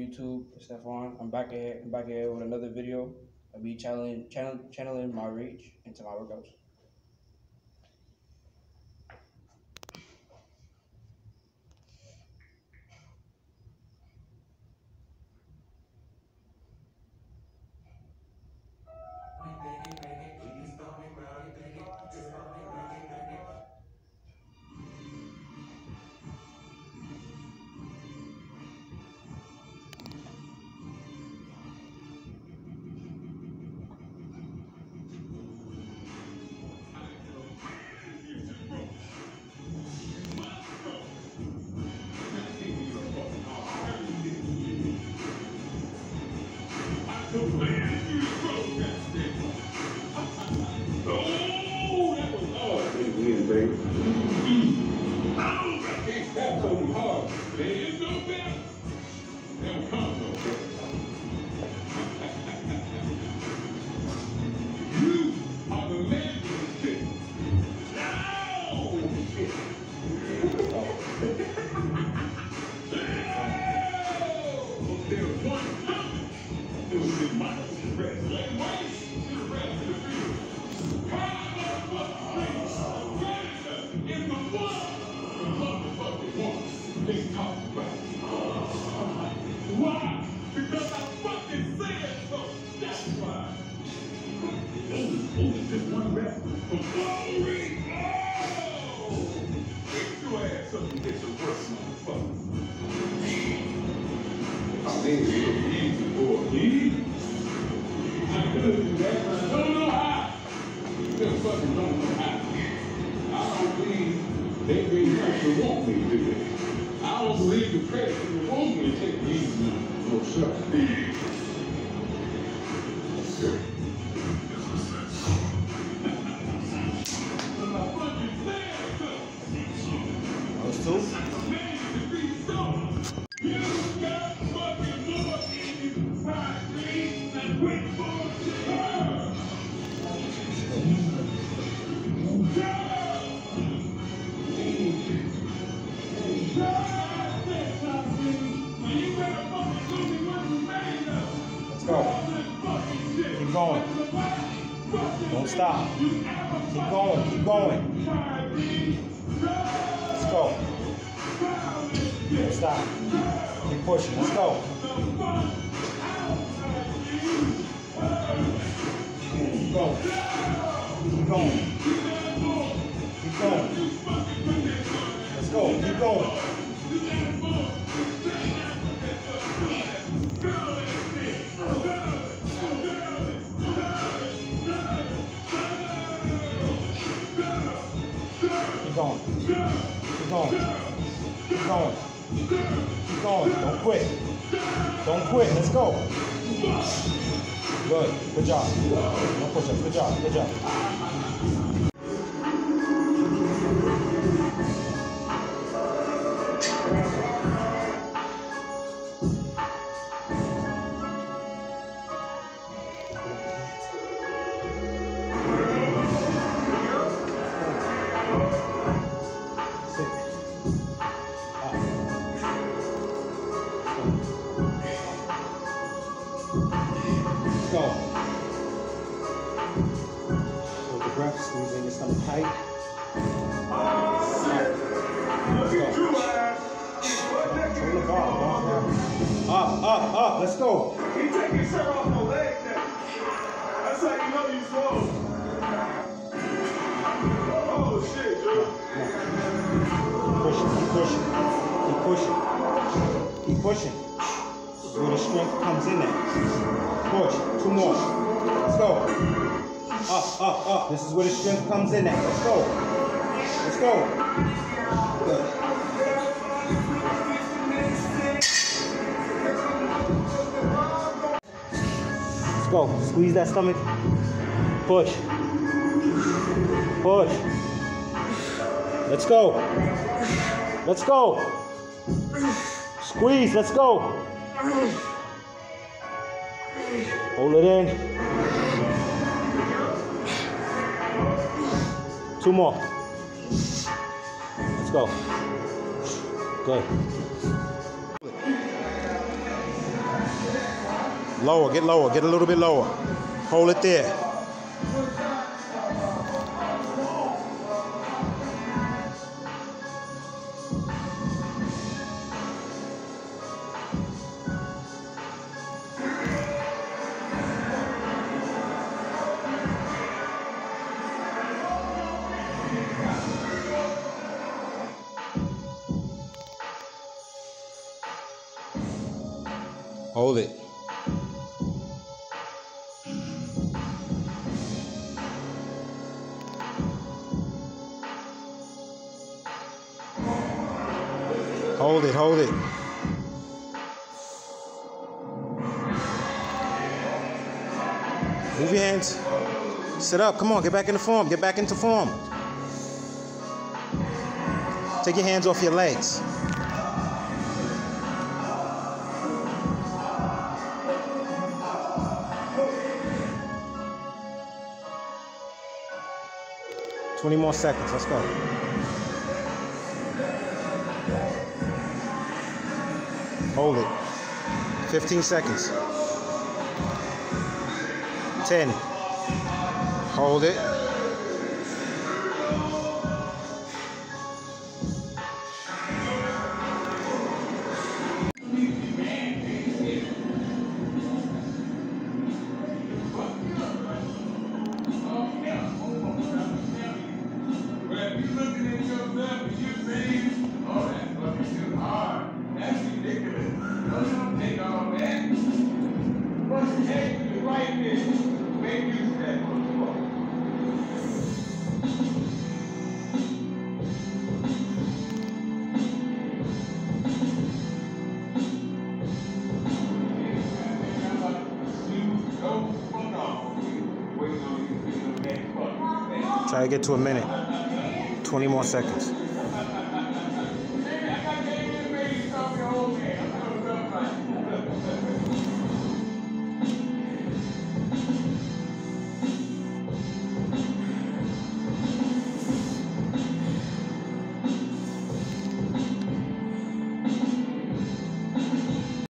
YouTube, it's Stephon. I'm back here with another video. I'll be channeling my reach into my workouts. Don't stop. Keep going. Keep going. Let's go. Don't stop. Keep pushing. Let's go. Keep going. Keep going. Keep going. Let's go. Keep going. Keep going. Keep going. Keep going. Keep going. Don't quit. Don't quit. Let's go. Good. Good job. No push-ups. Good job. Good job. Go. Hold the breath, squeezing your stomach tight. Let's go. Hold the bar. Up. Let's go. He taking his shirt off no leg now. That's how you know you slow. Oh shit, dude. Keep pushing. This is where the strength comes in at. Push. 2 more. Let's go. Up. This is where the strength comes in at. Let's go. Let's go. Good. Let's go. Squeeze that stomach. Push. Push. Let's go. Let's go. Squeeze. Let's go. Hold it in. 2 more. Let's go. Good. Lower, get a little bit lower. Hold it there. Hold it. Hold it, hold it. Move your hands. Sit up. Come on, get back into form. Get back into form. Take your hands off your legs. Twenty more seconds. Let's go. Hold it. 15 seconds. 10. Hold it. Try to get to a minute. 20 more seconds.